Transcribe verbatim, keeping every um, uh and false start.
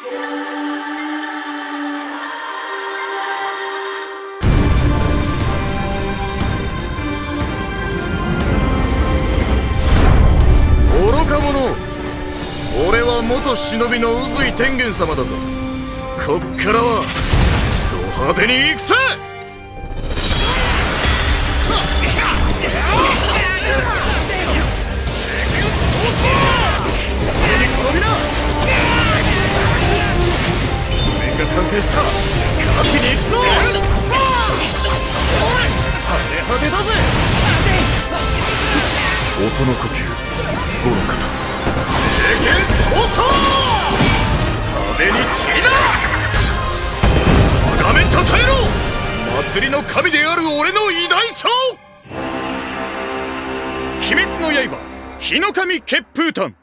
愚か者、俺は元忍びの宇髄天元様だぞ。こっからはド派手に行くぜ。完成した。勝ちに行くぞ。派手派手だぜ。音の呼吸、五の型。経験早々。派手に散りだ。崇めたたえろ。祭りの神である俺の偉大さを。鬼滅の刃、日の神血風炭。